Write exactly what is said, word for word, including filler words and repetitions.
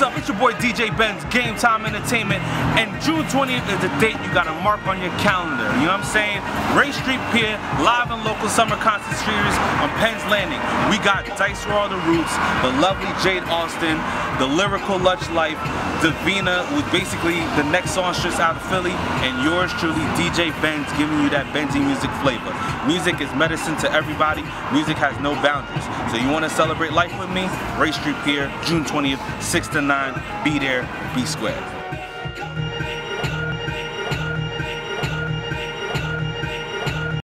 What's up? It's your boy D J Benz, Game Time Entertainment, and June twentieth is the date you gotta mark on your calendar. You know what I'm saying? Ray Street Pier, live and local summer concert series on Penn's Landing. We got Dice Raw the Roots, the lovely Jade Austen, the lyrical Lush Life, Davina, who's basically the next songstress out of Philly, and yours truly, D J Benz, giving you that Benzy music flavor. Music is medicine to everybody. Music has no boundaries. So you want to celebrate life with me? Ray Street Pier, June twentieth, six to nine. Be there, be square.